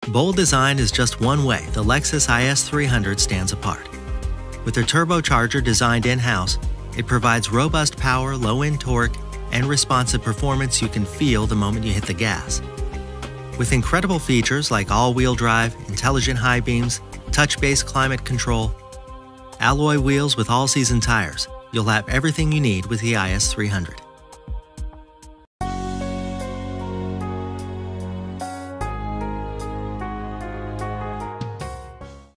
Bold design is just one way the Lexus IS 300 stands apart. With their turbocharger designed in-house, it provides robust power, low-end torque, and responsive performance you can feel the moment you hit the gas. With incredible features like all-wheel drive, intelligent high beams, touch-based climate control, alloy wheels with all-season tires, you'll have everything you need with the IS 300.